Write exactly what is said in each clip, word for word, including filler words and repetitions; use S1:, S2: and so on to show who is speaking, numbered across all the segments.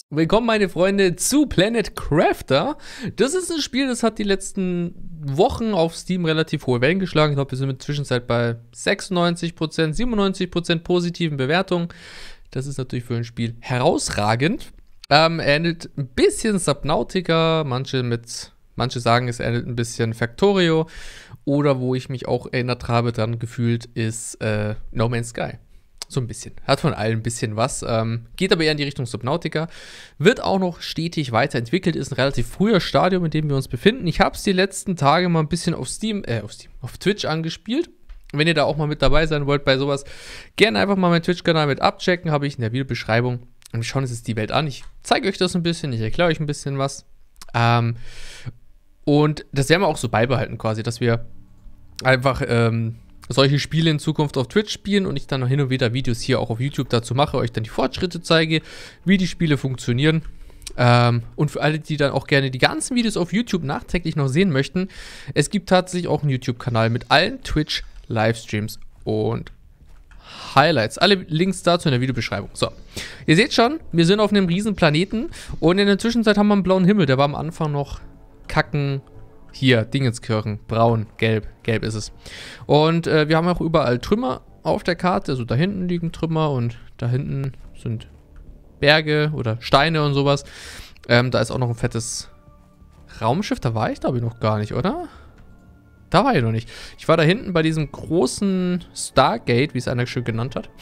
S1: Willkommen, meine Freunde, zu Planet Crafter. Das ist ein Spiel, das hat die letzten Wochen auf Steam relativ hohe Wellen geschlagen. Ich glaube, wir sind in der Zwischenzeit bei sechsundneunzig Prozent, siebenundneunzig Prozent positiven Bewertungen. Das ist natürlich für ein Spiel herausragend. Ähm, er ähnelt ein bisschen Subnautica, manche, mit, manche sagen, es ähnelt ein bisschen Factorio. Oder wo ich mich auch erinnert habe, dran gefühlt, ist äh, No Man's Sky. So ein bisschen. Hat von allem ein bisschen was. Ähm, geht aber eher in die Richtung Subnautica. Wird auch noch stetig weiterentwickelt. Ist ein relativ früher Stadium, in dem wir uns befinden. Ich habe es die letzten Tage mal ein bisschen auf Steam, äh, auf Steam, auf Twitch angespielt. Wenn ihr da auch mal mit dabei sein wollt bei sowas, gerne einfach mal meinen Twitch-Kanal mit abchecken. Habe ich in der Videobeschreibung. Und schauen uns jetzt die Welt an. Ich zeige euch das ein bisschen. Ich erkläre euch ein bisschen was. Ähm, und das werden wir auch so beibehalten quasi, dass wir einfach ähm, solche Spiele in Zukunft auf Twitch spielen und ich dann noch hin und wieder Videos hier auch auf YouTube dazu mache, euch dann die Fortschritte zeige, wie die Spiele funktionieren. Ähm, und für alle, die dann auch gerne die ganzen Videos auf YouTube nachträglich noch sehen möchten, es gibt tatsächlich auch einen YouTube-Kanal mit allen Twitch-Livestreams und Highlights. Alle Links dazu in der Videobeschreibung. So, ihr seht schon, wir sind auf einem riesen Planeten und in der Zwischenzeit haben wir einen blauen Himmel. Der war am Anfang noch kacken. Hier, Dingenskirchen, braun, gelb, gelb ist es. Und äh, wir haben auch überall Trümmer auf der Karte. Also da hinten liegen Trümmer und da hinten sind Berge oder Steine und sowas. Ähm, da ist auch noch ein fettes Raumschiff. Da war ich, glaube ich, noch gar nicht, oder? Da war ich noch nicht. Ich war da hinten bei diesem großen Stargate, wie es einer schön genannt hat.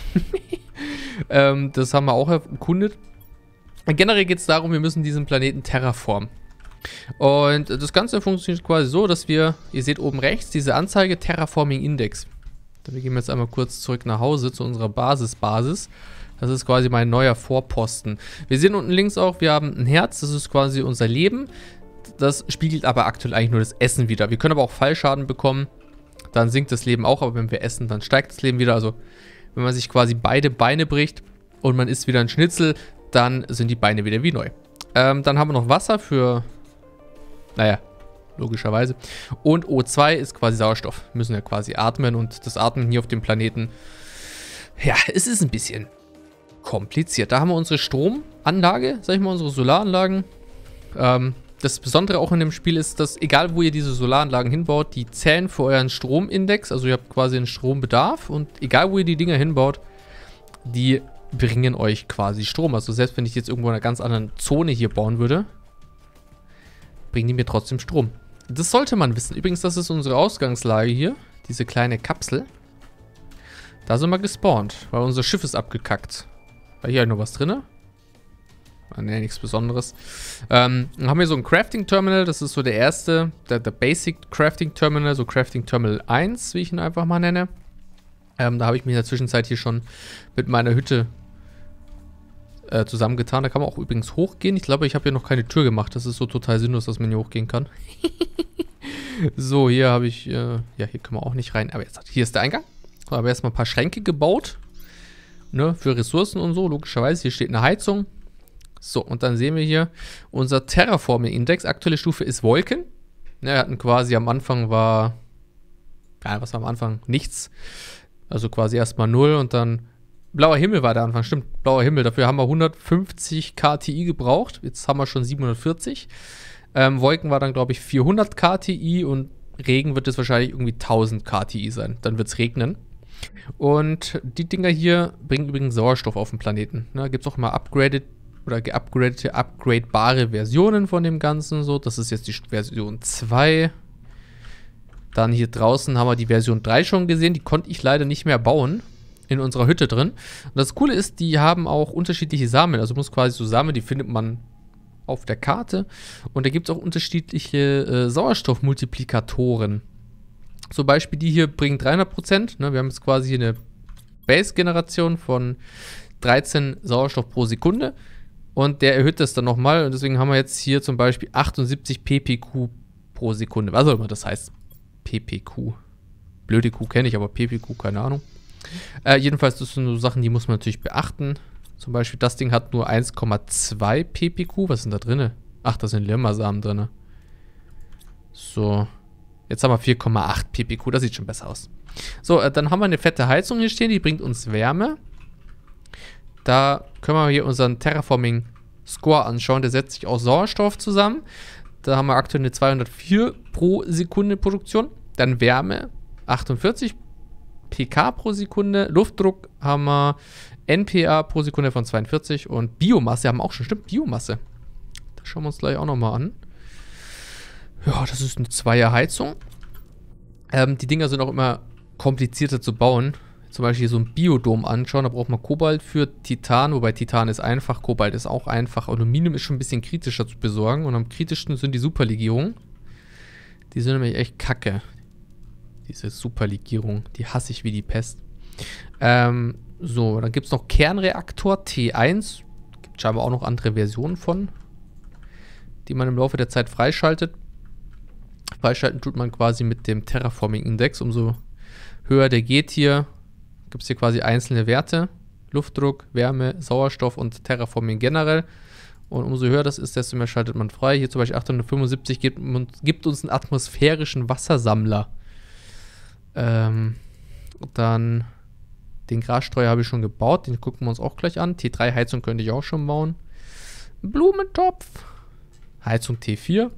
S1: ähm, das haben wir auch erkundet. Generell geht es darum, wir müssen diesen Planeten terraformen. Und das Ganze funktioniert quasi so, dass wir, ihr seht oben rechts, diese Anzeige Terraforming Index. Wir gehen jetzt einmal kurz zurück nach Hause zu unserer Basis-Basis. Das ist quasi mein neuer Vorposten. Wir sehen unten links auch, wir haben ein Herz, das ist quasi unser Leben. Das spiegelt aber aktuell eigentlich nur das Essen wieder. Wir können aber auch Fallschaden bekommen, dann sinkt das Leben auch, aber wenn wir essen, dann steigt das Leben wieder. Also wenn man sich quasi beide Beine bricht und man isst wieder ein Schnitzel, dann sind die Beine wieder wie neu. Ähm, dann haben wir noch Wasser für... Naja, logischerweise. Und O zwei ist quasi Sauerstoff. Wir müssen ja quasi atmen und das Atmen hier auf dem Planeten, ja, es ist ein bisschen kompliziert. Da haben wir unsere Stromanlage, sag ich mal, unsere Solaranlagen. Ähm, das Besondere auch in dem Spiel ist, dass egal wo ihr diese Solaranlagen hinbaut, die zählen für euren Stromindex. Also ihr habt quasi einen Strombedarf und egal wo ihr die Dinger hinbaut, die bringen euch quasi Strom. Also selbst wenn ich jetzt irgendwo in einer ganz anderen Zone hier bauen würde, bringen die mir trotzdem Strom. Das sollte man wissen. Übrigens, das ist unsere Ausgangslage hier. Diese kleine Kapsel. Da sind wir gespawnt, weil unser Schiff ist abgekackt. War hier noch was drin? Ah, ne, nichts Besonderes. Ähm, dann haben wir so ein Crafting Terminal. Das ist so der erste, der, der Basic Crafting Terminal. So Crafting Terminal eins, wie ich ihn einfach mal nenne. Ähm, da habe ich mich in der Zwischenzeit hier schon mit meiner Hütte Äh, zusammengetan. Da kann man auch übrigens hochgehen. Ich glaube, ich habe hier noch keine Tür gemacht. Das ist so total sinnlos, dass man hier hochgehen kann. So, hier habe ich... Äh, ja, hier können wir auch nicht rein. Aber jetzt, hier ist der Eingang. Da haben wir erstmal ein paar Schränke gebaut. Ne, für Ressourcen und so, logischerweise. Hier steht eine Heizung. So, und dann sehen wir hier unser Terraforming-Index. Aktuelle Stufe ist Wolken. Ne, wir hatten quasi am Anfang war... Ja, was war am Anfang? Nichts. Also quasi erstmal null und dann... Blauer Himmel war der Anfang, stimmt, blauer Himmel. Dafür haben wir hundertfünfzig K T I gebraucht. Jetzt haben wir schon siebenhundertvierzig. Ähm, Wolken war dann, glaube ich, vierhundert K T I und Regen wird es wahrscheinlich irgendwie tausend K T I sein. Dann wird es regnen. Und die Dinger hier bringen übrigens Sauerstoff auf den Planeten. Da gibt es auch immer upgraded oder geupgradete, upgradebare Versionen von dem Ganzen. So, das ist jetzt die Version zwei. Dann hier draußen haben wir die Version drei schon gesehen. Die konnte ich leider nicht mehr bauen. In unserer Hütte drin. Und das Coole ist, die haben auch unterschiedliche Samen. Also muss quasi so Samen, die findet man auf der Karte. Und da gibt es auch unterschiedliche äh, Sauerstoffmultiplikatoren. Zum Beispiel die hier bringen dreihundert Prozent. Ne, wir haben jetzt quasi hier eine Base-Generation von dreizehn Sauerstoff pro Sekunde. Und der erhöht das dann nochmal. Und deswegen haben wir jetzt hier zum Beispiel achtundsiebzig ppq pro Sekunde. Was auch immer das heißt. ppq. Blöde Kuh kenne ich, aber ppq, keine Ahnung. Äh, jedenfalls, das sind so Sachen, die muss man natürlich beachten. Zum Beispiel, das Ding hat nur eins Komma zwei ppq. Was sind da drin? Ach, da sind Limmersamen drin. So. Jetzt haben wir vier Komma acht ppq. Das sieht schon besser aus. So, äh, dann haben wir eine fette Heizung hier stehen. Die bringt uns Wärme. Da können wir hier unseren Terraforming Score anschauen, der setzt sich aus Sauerstoff zusammen. Da haben wir aktuell eine zweihundertvier pro Sekunde Produktion. Dann Wärme achtundvierzig Pk pro Sekunde. Luftdruck haben wir N P A pro Sekunde von zweiundvierzig. Und Biomasse haben wir auch schon. Stimmt, Biomasse. Das schauen wir uns gleich auch nochmal an. Ja, das ist eine Zweierheizung. Ähm, die Dinger sind auch immer komplizierter zu bauen. Zum Beispiel so ein Biodom anschauen, da braucht man Kobalt für Titan, wobei Titan ist einfach, Kobalt ist auch einfach. Aluminium ist schon ein bisschen kritischer zu besorgen und am kritischsten sind die Superlegierungen. Die sind nämlich echt kacke. Diese Superlegierung, die hasse ich wie die Pest. Ähm, so, dann gibt es noch Kernreaktor T eins. Gibt scheinbar auch noch andere Versionen von, die man im Laufe der Zeit freischaltet. Freischalten tut man quasi mit dem Terraforming-Index. Umso höher der geht hier, gibt es hier quasi einzelne Werte. Luftdruck, Wärme, Sauerstoff und Terraforming generell. Und umso höher das ist, desto mehr schaltet man frei. Hier zum Beispiel achthundertfünfundsiebzig gibt, gibt uns einen atmosphärischen Wassersammler. Ähm, dann den Grasstreuer habe ich schon gebaut. Den gucken wir uns auch gleich an. T drei Heizung könnte ich auch schon bauen. Blumentopf. Heizung T vier.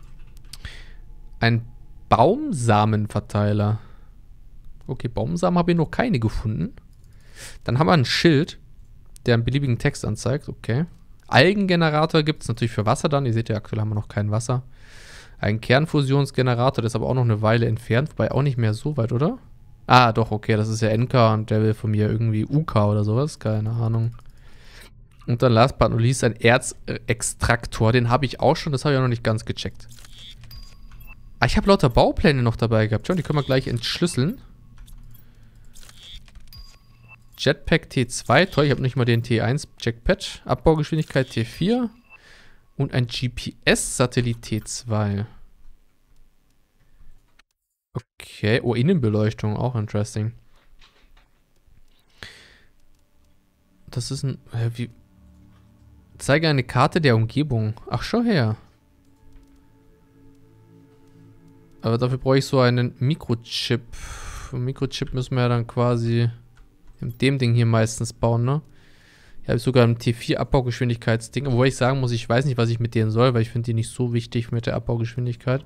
S1: Ein Baumsamenverteiler. Okay, Baumsamen habe ich noch keine gefunden. Dann haben wir ein Schild, der einen beliebigen Text anzeigt. Okay. Algengenerator gibt es natürlich für Wasser dann. Ihr seht ja, aktuell haben wir noch kein Wasser. Ein Kernfusionsgenerator, der ist aber auch noch eine Weile entfernt. Wobei auch nicht mehr so weit, oder? Ah, doch, okay. Das ist ja N K und der will von mir irgendwie U K oder sowas. Keine Ahnung. Und dann last but not least ein Erzextraktor. Den habe ich auch schon. Das habe ich auch noch nicht ganz gecheckt. Ah, ich habe lauter Baupläne noch dabei gehabt. Schon, die können wir gleich entschlüsseln. Jetpack T zwei. Toll, ich habe nicht mal den T eins Jetpack. Abbaugeschwindigkeit T vier. Und ein G P S-Satellit T zwei. Okay. Oh, Innenbeleuchtung. Auch interesting. Das ist ein... Äh, wie... Zeige eine Karte der Umgebung. Ach, schau her. Aber dafür brauche ich so einen Mikrochip. Ein Mikrochip müssen wir ja dann quasi in dem Ding hier meistens bauen, ne? Hier habe ich sogar ein T vier Abbaugeschwindigkeitsding. Obwohl ich sagen muss, ich weiß nicht, was ich mit denen soll, weil ich finde die nicht so wichtig mit der Abbaugeschwindigkeit.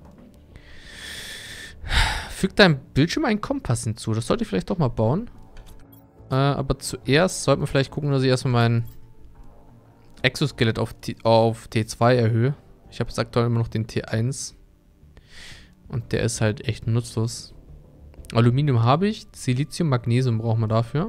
S1: Fügt deinem Bildschirm einen Kompass hinzu. Das sollte ich vielleicht doch mal bauen. Äh, aber zuerst sollte man vielleicht gucken, dass ich erstmal mein Exoskelett auf, T auf T zwei erhöhe. Ich habe jetzt aktuell immer noch den T eins. Und der ist halt echt nutzlos. Aluminium habe ich. Silizium, Magnesium brauchen wir dafür.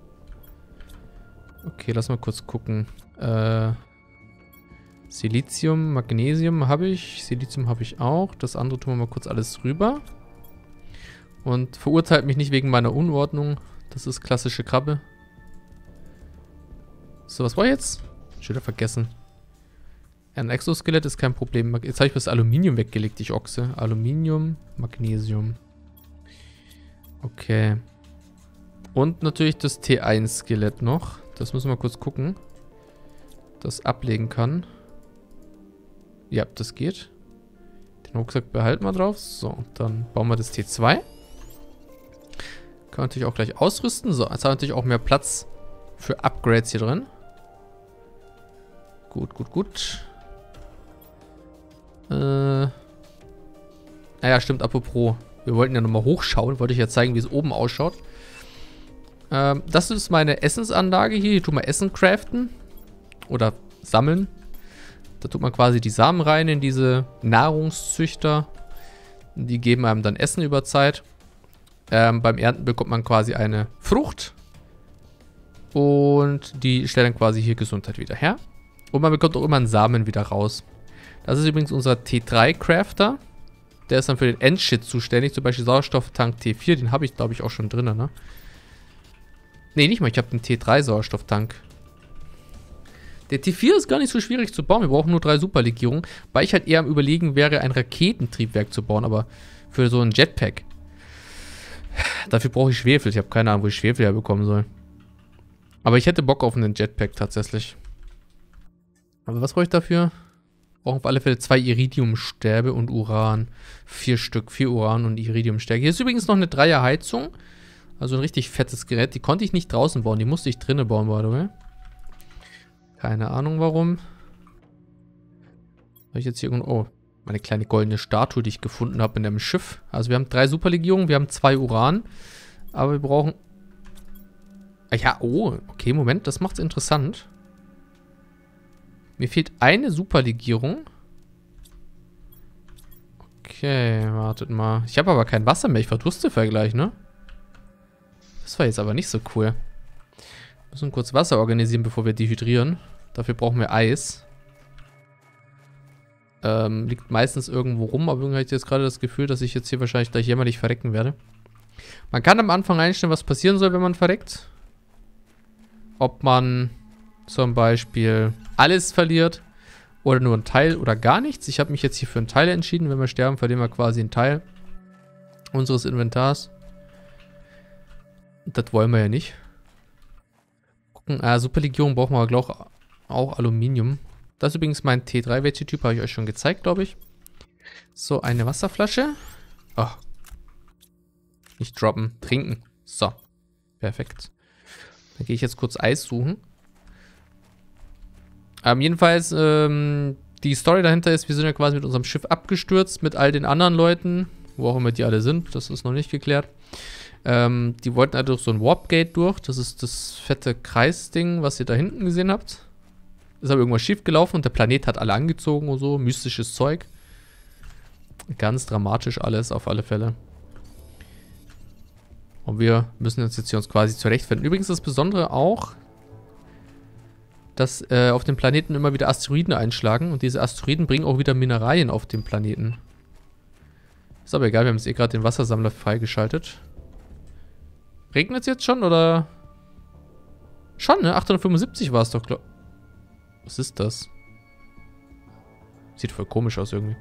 S1: Okay, lass mal kurz gucken. Äh, Silizium, Magnesium habe ich. Silizium habe ich auch. Das andere tun wir mal kurz alles rüber. Und verurteilt mich nicht wegen meiner Unordnung. Das ist klassische Krabbe. So, was war jetzt? Schon wieder vergessen. Ein Exoskelett ist kein Problem. Jetzt habe ich das Aluminium weggelegt, ich Ochse. Aluminium, Magnesium. Okay. Und natürlich das T eins Skelett noch. Das müssen wir kurz gucken. Das ablegen kann. Ja, das geht. Den Rucksack behalten wir drauf. So, dann bauen wir das T zwei. Können wir natürlich auch gleich ausrüsten. So, jetzt haben wir natürlich auch mehr Platz für Upgrades hier drin. Gut, gut, gut. Äh. Naja, stimmt, apropos. Wir wollten ja nochmal hochschauen. Wollte ich ja zeigen, wie es oben ausschaut. Ähm, das ist meine Essensanlage hier. Hier tut man Essen craften. Oder sammeln. Da tut man quasi die Samen rein in diese Nahrungszüchter. Die geben einem dann Essen über Zeit. Ähm, beim Ernten bekommt man quasi eine Frucht. Und die stellt dann quasi hier Gesundheit wieder her. Und man bekommt auch immer einen Samen wieder raus. Das ist übrigens unser T drei Crafter. Der ist dann für den Endshit zuständig. Zum Beispiel Sauerstofftank T vier. Den habe ich, glaube ich, auch schon drin, ne? Ne, nicht mal. Ich habe den T drei Sauerstofftank. Der T vier ist gar nicht so schwierig zu bauen. Wir brauchen nur drei Superlegierungen. Weil ich halt eher am Überlegen wäre, ein Raketentriebwerk zu bauen. Aber für so ein Jetpack. Dafür brauche ich Schwefel. Ich habe keine Ahnung, wo ich Schwefel herbekommen soll. Aber ich hätte Bock auf einen Jetpack tatsächlich. Aber was brauche ich dafür? Brauchen auf alle Fälle zwei Iridiumstäbe und Uran. Vier Stück, vier Uran und Iridiumstäbe. Hier ist übrigens noch eine Dreierheizung. Also ein richtig fettes Gerät. Die konnte ich nicht draußen bauen. Die musste ich drinnen bauen, by the way. Keine Ahnung warum. Habe ich jetzt hier irgendwo... Oh, meine kleine goldene Statue, die ich gefunden habe in einem Schiff. Also wir haben drei Superlegierungen, wir haben zwei Uran. Aber wir brauchen... Ja, oh, okay, Moment, das macht's interessant. Mir fehlt eine Superlegierung. Okay, wartet mal. Ich habe aber kein Wasser mehr, ich verdurste gleich, ne? Das war jetzt aber nicht so cool. Wir müssen kurz Wasser organisieren, bevor wir dehydrieren. Dafür brauchen wir Eis. Ähm, liegt meistens irgendwo rum, aber irgendwie habe ich jetzt gerade das Gefühl, dass ich jetzt hier wahrscheinlich gleich jämmerlich verrecken werde. Man kann am Anfang einstellen, was passieren soll, wenn man verreckt. Ob man zum Beispiel alles verliert oder nur ein Teil oder gar nichts. Ich habe mich jetzt hier für einen Teil entschieden. Wenn wir sterben, verlieren wir quasi einen Teil unseres Inventars. Das wollen wir ja nicht. Gucken, ah, Superlegion brauchen wir, glaube ich, auch Aluminium. Das ist übrigens mein T drei Veggie-Typ, habe ich euch schon gezeigt, glaube ich. So, eine Wasserflasche. Oh. Nicht droppen, trinken. So, perfekt. Dann gehe ich jetzt kurz Eis suchen. Ähm, jedenfalls, ähm, die Story dahinter ist, wir sind ja quasi mit unserem Schiff abgestürzt, mit all den anderen Leuten, wo auch immer die alle sind, das ist noch nicht geklärt. Ähm, die wollten halt durch so ein Warp-Gate durch, das ist das fette Kreisding, was ihr da hinten gesehen habt. Ist aber irgendwas schief gelaufen und der Planet hat alle angezogen und so, mystisches Zeug. Ganz dramatisch alles, auf alle Fälle. Und wir müssen uns jetzt hier uns quasi zurechtfinden. Übrigens das Besondere auch, dass äh, auf dem Planeten immer wieder Asteroiden einschlagen. Und diese Asteroiden bringen auch wieder Mineralien auf den Planeten. Ist aber egal, wir haben jetzt eh gerade den Wassersammler freigeschaltet. Regnet es jetzt schon, oder? Schon, ne? achthundertfünfundsiebzig war es doch, glaub. Was ist das? Sieht voll komisch aus irgendwie.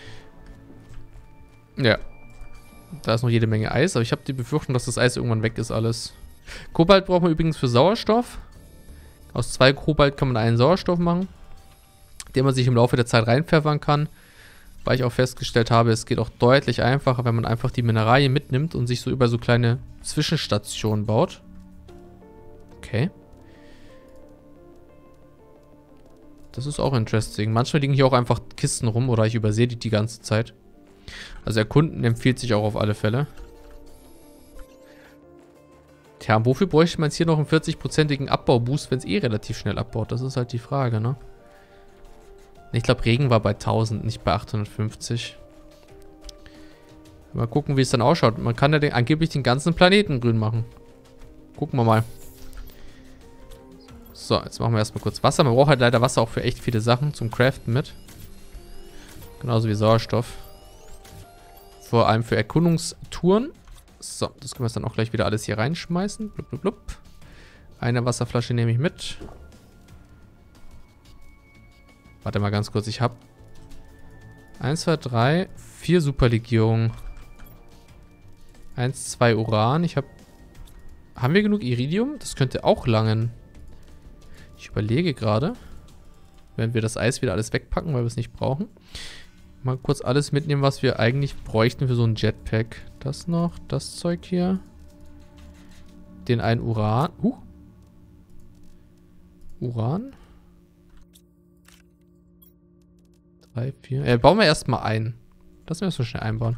S1: Ja. Da ist noch jede Menge Eis, aber ich habe die Befürchtung, dass das Eis irgendwann weg ist alles. Kobalt brauchen wir übrigens für Sauerstoff. Aus zwei Kobalt kann man einen Sauerstoff machen, den man sich im Laufe der Zeit reinpfeffern kann. Weil ich auch festgestellt habe, es geht auch deutlich einfacher, wenn man einfach die Mineralien mitnimmt und sich so über so kleine Zwischenstationen baut. Okay. Das ist auch interesting. Manchmal liegen hier auch einfach Kisten rum oder ich übersehe die die ganze Zeit. Also erkunden empfiehlt sich auch auf alle Fälle. Tja, wofür bräuchte man jetzt hier noch einen vierzig-prozentigen Abbauboost, wenn es eh relativ schnell abbaut? Das ist halt die Frage, ne? Ich glaube, Regen war bei tausend, nicht bei achthundertfünfzig. Mal gucken, wie es dann ausschaut. Man kann ja den, angeblich den ganzen Planeten grün machen. Gucken wir mal. So, jetzt machen wir erstmal kurz Wasser. Man braucht halt leider Wasser auch für echt viele Sachen zum Craften mit. Genauso wie Sauerstoff. Vor allem für Erkundungstouren. So, das können wir jetzt dann auch gleich wieder alles hier reinschmeißen. Blub, blub, blub. Eine Wasserflasche nehme ich mit. Warte mal ganz kurz, ich habe eins, zwei, drei, vier Superlegierungen. eins, zwei Uran. Ich habe... Haben wir genug Iridium? Das könnte auch langen. Ich überlege gerade. Wenn wir das Eis wieder alles wegpacken, weil wir es nicht brauchen. Mal kurz alles mitnehmen, was wir eigentlich bräuchten für so ein Jetpack. Das noch, das Zeug hier. Den einen Uran. Uh. Uran. drei, vier. Äh, bauen wir erstmal ein. Das müssen wir schnell einbauen.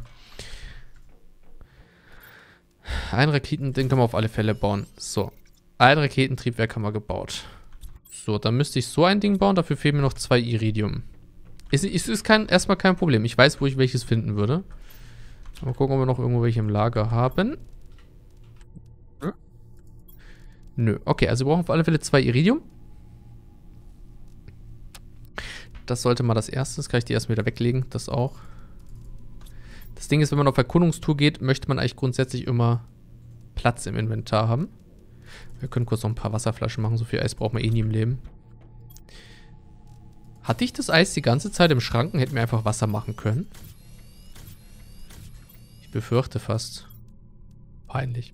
S1: Ein Raketen, den können wir auf alle Fälle bauen. So. Ein Raketentriebwerk haben wir gebaut. So, dann müsste ich so ein Ding bauen. Dafür fehlen mir noch zwei Iridium. Ist, ist, ist kein, erstmal kein Problem. Ich weiß, wo ich welches finden würde. Mal gucken, ob wir noch irgendwo welche im Lager haben. Hm? Nö. Okay, also wir brauchen auf alle Fälle zwei Iridium. Das sollte mal das erste. Das kann ich die erstmal wieder weglegen. Das auch. Das Ding ist, wenn man auf Erkundungstour geht, möchte man eigentlich grundsätzlich immer Platz im Inventar haben. Wir können kurz noch ein paar Wasserflaschen machen. So viel Eis braucht man eh nie im Leben. Hatte ich das Eis die ganze Zeit im Schrank und hätte mir einfach Wasser machen können? Ich befürchte fast. Peinlich.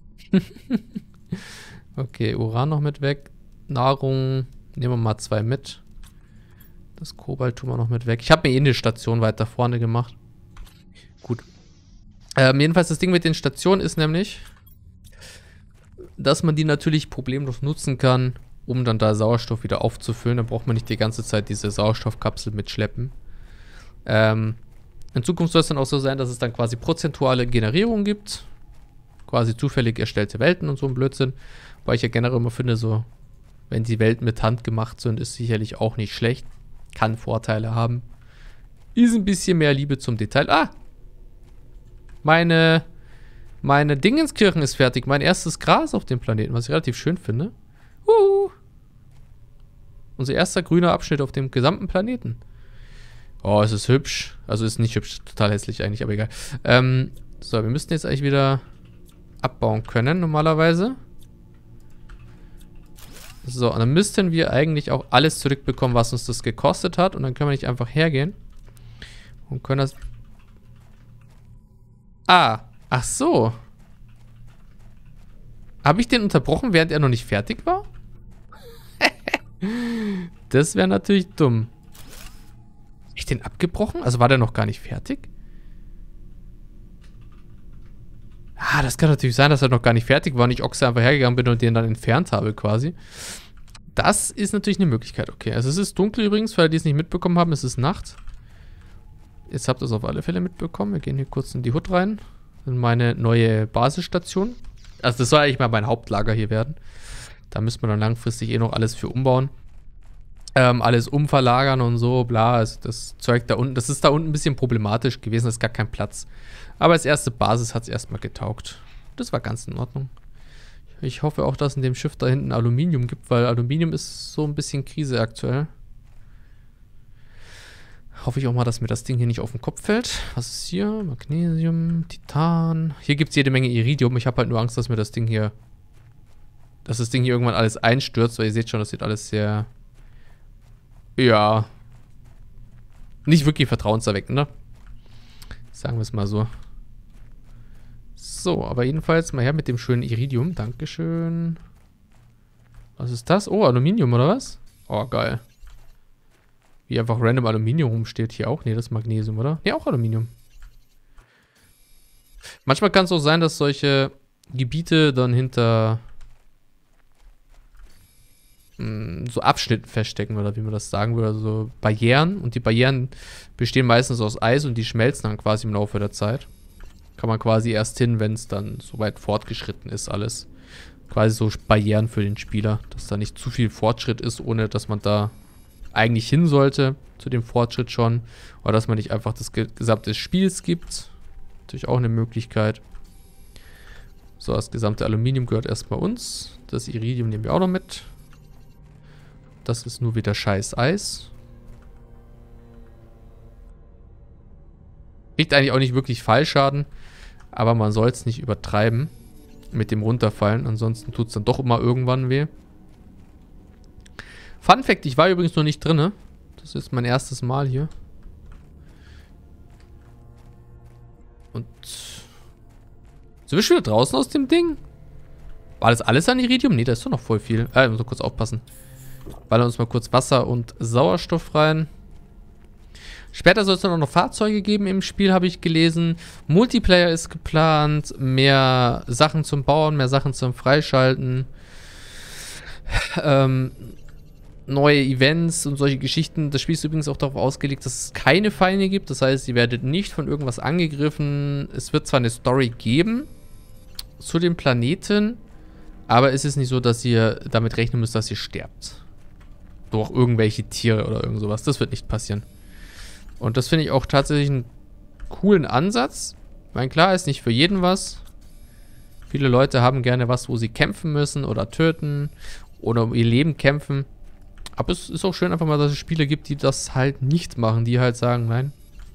S1: Okay, Uran noch mit weg. Nahrung nehmen wir mal zwei mit. Das Kobalt tun wir noch mit weg. Ich habe mir eh eine Station weiter vorne gemacht. Gut. Ähm, jedenfalls das Ding mit den Stationen ist nämlich, dass man die natürlich problemlos nutzen kann, um dann da Sauerstoff wieder aufzufüllen. Dann braucht man nicht die ganze Zeit diese Sauerstoffkapsel mitschleppen. Ähm, in Zukunft soll es dann auch so sein, dass es dann quasi prozentuale Generierung gibt. Quasi zufällig erstellte Welten und so ein Blödsinn. Weil ich ja generell immer finde, so, wenn die Welten mit Hand gemacht sind, ist sicherlich auch nicht schlecht. Kann Vorteile haben. Ist ein bisschen mehr Liebe zum Detail. Ah! Meine, meine Dingenskirchen ist fertig. Mein erstes Gras auf dem Planeten, was ich relativ schön finde. Uh. Unser erster grüner Abschnitt auf dem gesamten Planeten. Oh, es ist hübsch. Also ist nicht hübsch, total hässlich eigentlich, aber egal. Ähm, so, wir müssten jetzt eigentlich wieder abbauen können, normalerweise. So, und dann müssten wir eigentlich auch alles zurückbekommen, was uns das gekostet hat. Und dann können wir nicht einfach hergehen. Und können das... Ah, ach so. Habe ich den unterbrochen, während er noch nicht fertig war? Das wäre natürlich dumm. Habe ich den abgebrochen? Also war der noch gar nicht fertig? Ah, das kann natürlich sein, dass er noch gar nicht fertig war und ich Ochse einfach hergegangen bin und den dann entfernt habe quasi. Das ist natürlich eine Möglichkeit. Okay, also es ist dunkel übrigens, weil die es nicht mitbekommen haben. Es ist Nacht. Jetzt habt ihr es auf alle Fälle mitbekommen. Wir gehen hier kurz in die Hut rein. In meine neue Basisstation. Also das soll eigentlich mal mein Hauptlager hier werden. Da müssen wir dann langfristig eh noch alles für umbauen. Ähm, alles umverlagern und so, bla. Also das Zeug da unten, das ist da unten ein bisschen problematisch gewesen. Das ist gar kein Platz. Aber als erste Basis hat es erstmal getaugt. Das war ganz in Ordnung. Ich hoffe auch, dass in dem Schiff da hinten Aluminium gibt, weil Aluminium ist so ein bisschen Krise aktuell. Hoffe ich auch mal, dass mir das Ding hier nicht auf den Kopf fällt. Was ist hier? Magnesium, Titan. Hier gibt es jede Menge Iridium. Ich habe halt nur Angst, dass mir das Ding hier... Dass das Ding hier irgendwann alles einstürzt, weil ihr seht schon, das sieht alles sehr... Ja... Nicht wirklich vertrauenserweckend, ne? Sagen wir es mal so. So, aber jedenfalls mal her mit dem schönen Iridium. Dankeschön. Was ist das? Oh, Aluminium, oder was? Oh, geil. Wie einfach random Aluminium rumsteht. Hier auch. Ne, das ist Magnesium, oder? Ne, auch Aluminium. Manchmal kann es auch sein, dass solche Gebiete dann hinter mh, so Abschnitten feststecken, oder wie man das sagen würde. Also Barrieren. Und die Barrieren bestehen meistens aus Eis und die schmelzen dann quasi im Laufe der Zeit. Kann man quasi erst hin, wenn es dann so weit fortgeschritten ist, alles. Quasi so Barrieren für den Spieler, dass da nicht zu viel Fortschritt ist, ohne dass man da eigentlich hin sollte, zu dem Fortschritt schon. Oder dass man nicht einfach das gesamte Spiel skippt. Natürlich auch eine Möglichkeit. So, das gesamte Aluminium gehört erstmal uns. Das Iridium nehmen wir auch noch mit. Das ist nur wieder scheiß Eis. Kriegt eigentlich auch nicht wirklich Fallschaden. Aber man soll es nicht übertreiben mit dem Runterfallen. Ansonsten tut es dann doch immer irgendwann weh. Fun Fact, ich war übrigens noch nicht drin. Das ist mein erstes Mal hier. Und... Sind wir schon wieder draußen aus dem Ding? War das alles an Iridium? Ne, da ist doch noch voll viel. Äh, muss noch kurz aufpassen. Ballern uns mal kurz Wasser und Sauerstoff rein. Später soll es dann auch noch Fahrzeuge geben im Spiel, habe ich gelesen. Multiplayer ist geplant. Mehr Sachen zum Bauen, mehr Sachen zum Freischalten. Ähm, neue Events und solche Geschichten. Das Spiel ist übrigens auch darauf ausgelegt, dass es keine Feinde gibt. Das heißt, ihr werdet nicht von irgendwas angegriffen. Es wird zwar eine Story geben zu dem Planeten, aber es ist nicht so, dass ihr damit rechnen müsst, dass ihr sterbt. Durch irgendwelche Tiere oder irgend sowas. Das wird nicht passieren. Und das finde ich auch tatsächlich einen coolen Ansatz. Ich meine, klar, ist nicht für jeden was. Viele Leute haben gerne was, wo sie kämpfen müssen oder töten oder um ihr Leben kämpfen. Aber es ist auch schön einfach mal, dass es Spiele gibt, die das halt nicht machen. Die halt sagen, nein,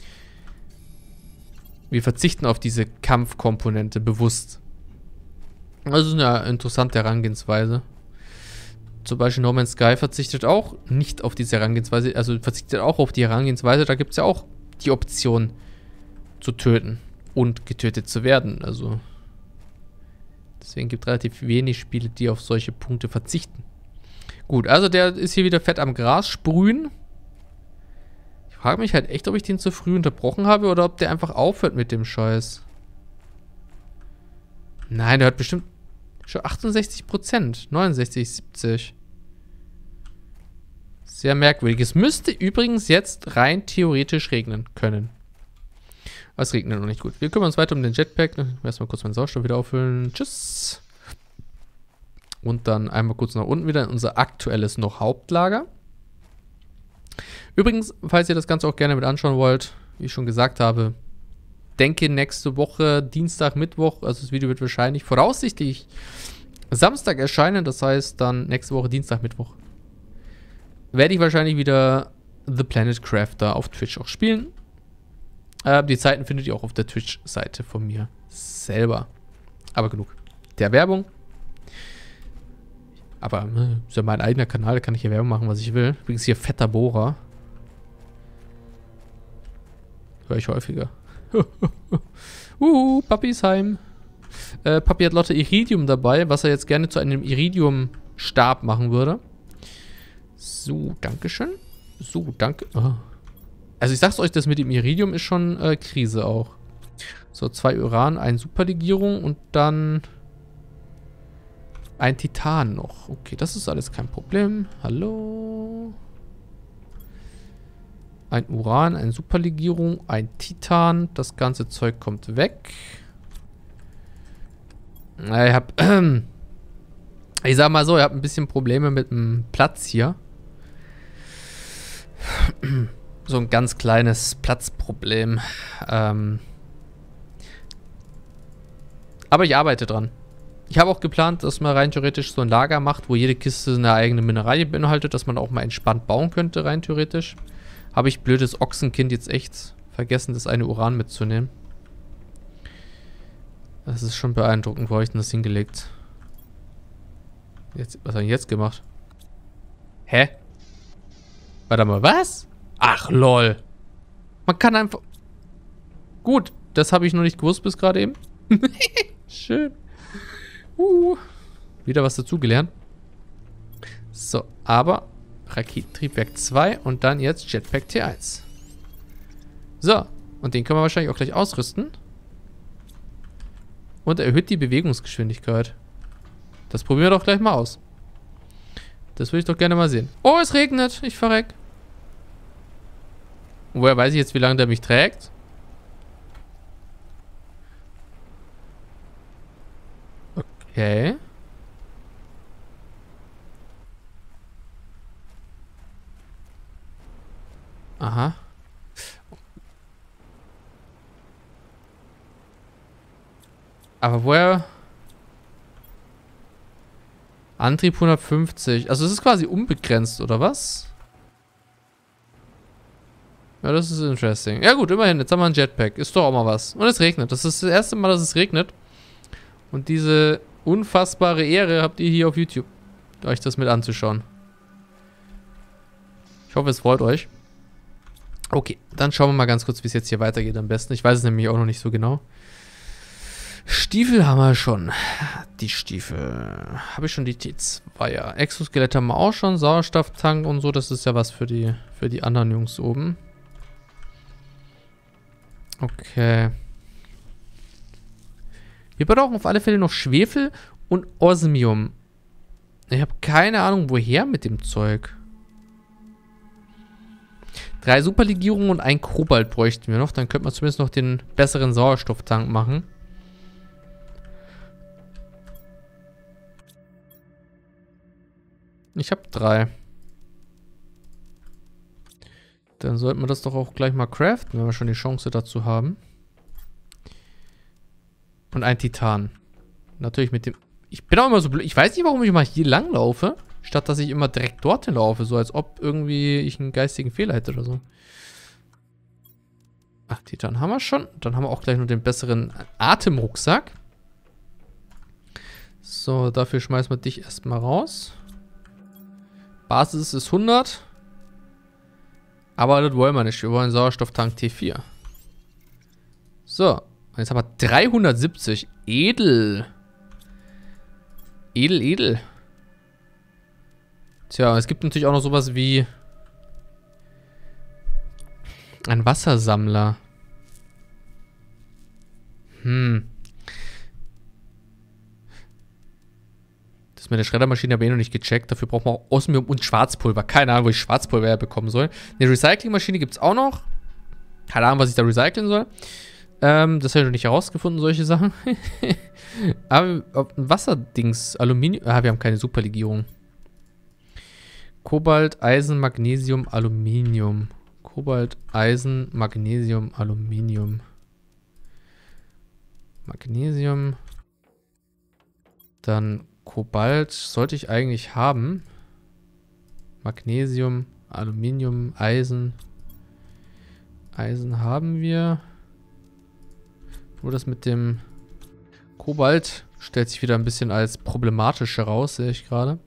S1: wir verzichten auf diese Kampfkomponente bewusst. Das ist eine interessante Herangehensweise. Zum Beispiel No Man's Sky verzichtet auch nicht auf diese Herangehensweise, also verzichtet auch auf die Herangehensweise, da gibt es ja auch die Option zu töten und getötet zu werden. Also deswegen gibt es relativ wenig Spiele, die auf solche Punkte verzichten. Gut, also der ist hier wieder fett am Gras sprühen. Ich frage mich halt echt, ob ich den zu früh unterbrochen habe oder ob der einfach aufhört mit dem Scheiß. Nein, der hat bestimmt schon achtundsechzig Prozent, neunundsechzig, siebzig. Sehr merkwürdig. Es müsste übrigens jetzt rein theoretisch regnen können. Aber es regnet noch nicht gut. Wir kümmern uns weiter um den Jetpack. Erstmal kurz meinen Sauerstoff wieder auffüllen. Tschüss. Und dann einmal kurz nach unten wieder in unser aktuelles noch Hauptlager. Übrigens, falls ihr das Ganze auch gerne mit anschauen wollt, wie ich schon gesagt habe, denke nächste Woche, Dienstag, Mittwoch, also das Video wird wahrscheinlich voraussichtlich Samstag erscheinen, das heißt dann nächste Woche Dienstag, Mittwoch, werde ich wahrscheinlich wieder The Planet Crafter auf Twitch auch spielen. Äh, die Zeiten findet ihr auch auf der Twitch-Seite von mir selber. Aber genug der Werbung. Aber ne, ist ja mein eigener Kanal, da kann ich hier Werbung machen, was ich will. Übrigens hier fetter Bohrer. Höre ich häufiger. uh, Papi ist heim. Äh, Papi hat Lotte Iridium dabei, was er jetzt gerne zu einem Iridium-Stab machen würde. So, dankeschön. So, danke. Oh. Also ich sag's euch, das mit dem Iridium ist schon äh, Krise auch. So, zwei Uran, eine Superlegierung und dann ein Titan noch. Okay, das ist alles kein Problem. Hallo. Ein Uran, eine Superlegierung, ein Titan. Das ganze Zeug kommt weg. Ich hab, äh, ich sag mal so, ich habe ein bisschen Probleme mit dem Platz hier. So ein ganz kleines Platzproblem. Ähm, aber ich arbeite dran. Ich habe auch geplant, dass man rein theoretisch so ein Lager macht, wo jede Kiste eine eigene Mineralie beinhaltet, dass man auch mal entspannt bauen könnte, rein theoretisch. Habe ich blödes Ochsenkind jetzt echt vergessen, das eine Uran mitzunehmen. Das ist schon beeindruckend, wo habe ich denn das hingelegt? Jetzt, was habe ich jetzt gemacht? Hä? Warte mal, was? Ach, lol. Man kann einfach... Gut, das habe ich noch nicht gewusst bis gerade eben. Schön. Uh, wieder was dazugelernt. So, aber Raketentriebwerk zwei und dann jetzt Jetpack T eins. So, und den können wir wahrscheinlich auch gleich ausrüsten. Und erhöht die Bewegungsgeschwindigkeit. Das probieren wir doch gleich mal aus. Das würde ich doch gerne mal sehen. Oh, es regnet. Ich verreck. Und woher weiß ich jetzt, wie lange der mich trägt? Okay. Aha. Aber woher... Antrieb hundertfünfzig. Also es ist quasi unbegrenzt, oder was? Ja, das ist interesting. Ja gut, immerhin, jetzt haben wir einen Jetpack. Ist doch auch mal was. Und es regnet. Das ist das erste Mal, dass es regnet. Und diese unfassbare Ehre habt ihr hier auf YouTube, euch das mit anzuschauen. Ich hoffe, es freut euch. Okay, dann schauen wir mal ganz kurz, wie es jetzt hier weitergeht am besten. Ich weiß es nämlich auch noch nicht so genau. Stiefel haben wir schon. Die Stiefel. Habe ich schon die T zwei er. Exoskelett haben wir auch schon. Sauerstofftank und so. Das ist ja was für die, für die anderen Jungs oben. Okay. Wir brauchen auf alle Fälle noch Schwefel und Osmium. Ich habe keine Ahnung, woher mit dem Zeug. Drei Superlegierungen und ein Kobalt bräuchten wir noch. Dann könnte man zumindest noch den besseren Sauerstofftank machen. Ich habe drei. Dann sollten wir das doch auch gleich mal craften, wenn wir schon die Chance dazu haben. Und ein Titan. Natürlich mit dem... Ich bin auch immer so blöd. Ich weiß nicht, warum ich immer hier lang laufe, statt dass ich immer direkt dorthin laufe. So als ob irgendwie ich einen geistigen Fehler hätte oder so. Ach, Titan haben wir schon. Dann haben wir auch gleich noch den besseren Atemrucksack. So, dafür schmeißen wir dich erstmal raus. Basis ist hundert. Aber das wollen wir nicht. Wir wollen Sauerstofftank T vier. So. Und jetzt haben wir dreihundertsiebzig. Edel. Edel, edel. Tja, es gibt natürlich auch noch sowas wie ein Wassersammler. Hm. Das ist meine Schreddermaschine aber eh noch nicht gecheckt. Dafür braucht man auch Osmium und Schwarzpulver. Keine Ahnung, wo ich Schwarzpulver herbekommen soll. Eine Recyclingmaschine gibt es auch noch. Keine Ahnung, was ich da recyceln soll. Ähm, das habe ich noch nicht herausgefunden, solche Sachen. Aber ein Wasserdings, Aluminium. Ah, wir haben keine Superlegierung. Kobalt, Eisen, Magnesium, Aluminium. Kobalt, Eisen, Magnesium, Aluminium. Magnesium. Dann Kobalt sollte ich eigentlich haben. Magnesium, Aluminium, Eisen. Eisen haben wir. Nur das mit dem Kobalt stellt sich wieder ein bisschen als problematisch heraus, sehe ich gerade.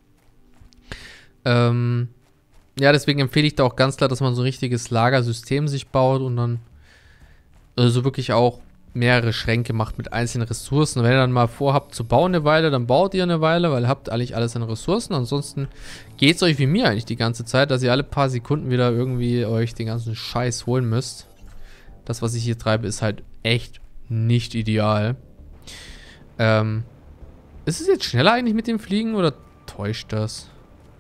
S1: Ähm, ja, deswegen empfehle ich da auch ganz klar, dass man so ein richtiges Lagersystem sich baut und dann also so wirklich auch mehrere Schränke macht mit einzelnen Ressourcen. Und wenn ihr dann mal vorhabt zu bauen eine Weile, dann baut ihr eine Weile, weil ihr habt eigentlich alles an Ressourcen. Ansonsten geht es euch wie mir eigentlich die ganze Zeit, dass ihr alle paar Sekunden wieder irgendwie euch den ganzen Scheiß holen müsst. Das, was ich hier treibe, ist halt echt nicht ideal. Ähm, ist es jetzt schneller eigentlich mit dem Fliegen oder täuscht das?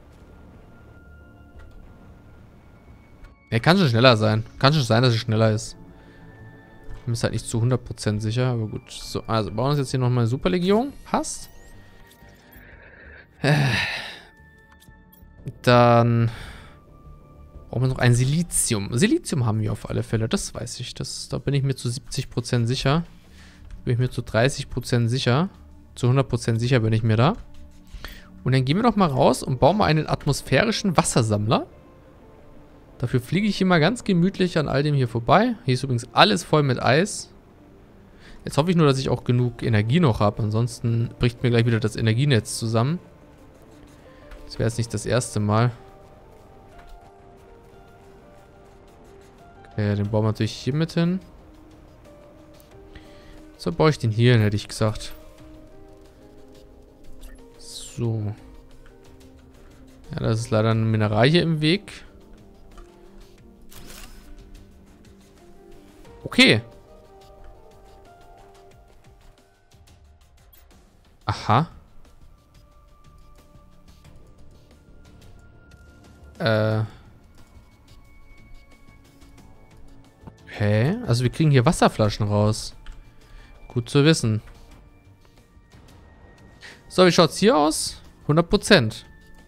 S1: Ja, kann schon schneller sein. Kann schon sein, dass es schneller ist. Ich bin mir halt nicht zu hundert Prozent sicher, aber gut. So, also bauen wir uns jetzt hier nochmal eine Superlegierung. Passt. Äh. Dann brauchen wir noch ein Silizium. Silizium haben wir auf alle Fälle, das weiß ich. Das, da bin ich mir zu siebzig Prozent sicher. Bin ich mir zu dreißig Prozent sicher. Zu hundert Prozent sicher bin ich mir da. Und dann gehen wir doch mal raus und bauen mal einen atmosphärischen Wassersammler. Dafür fliege ich hier mal ganz gemütlich an all dem hier vorbei. Hier ist übrigens alles voll mit Eis. Jetzt hoffe ich nur, dass ich auch genug Energie noch habe. Ansonsten bricht mir gleich wieder das Energienetz zusammen. Das wäre jetzt nicht das erste Mal. Okay, den bauen wir natürlich hier mit hin. So baue ich den hier hin, hätte ich gesagt. So. Ja, das ist leider ein Mineral hier im Weg. Okay. Aha. Äh. Okay. Also wir kriegen hier Wasserflaschen raus. Gut zu wissen. So, wie schaut's hier aus? hundert Prozent.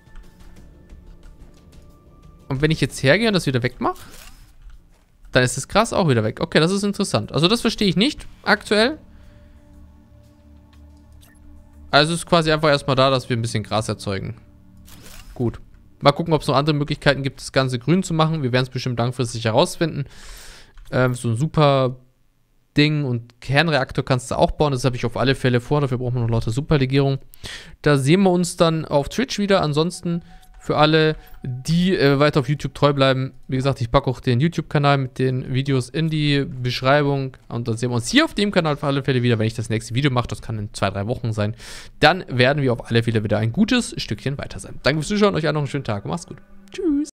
S1: Und wenn ich jetzt hergehe und das wieder wegmache, dann ist das Gras auch wieder weg. Okay, das ist interessant. Also das verstehe ich nicht aktuell. Also es ist quasi einfach erstmal da, dass wir ein bisschen Gras erzeugen. Gut. Mal gucken, ob es noch andere Möglichkeiten gibt, das Ganze grün zu machen. Wir werden es bestimmt langfristig herausfinden. Ähm, so ein super Ding und Kernreaktor kannst du auch bauen. Das habe ich auf alle Fälle vor. Dafür brauchen wir noch lauter Superlegierung. Da sehen wir uns dann auf Twitch wieder. Ansonsten für alle, die äh, weiter auf YouTube treu bleiben. Wie gesagt, ich packe auch den YouTube-Kanal mit den Videos in die Beschreibung. Und dann sehen wir uns hier auf dem Kanal auf alle Fälle wieder, wenn ich das nächste Video mache. Das kann in zwei, drei Wochen sein. Dann werden wir auf alle Fälle wieder ein gutes Stückchen weiter sein. Danke fürs Zuschauen. Euch allen noch einen schönen Tag. Macht's gut. Tschüss.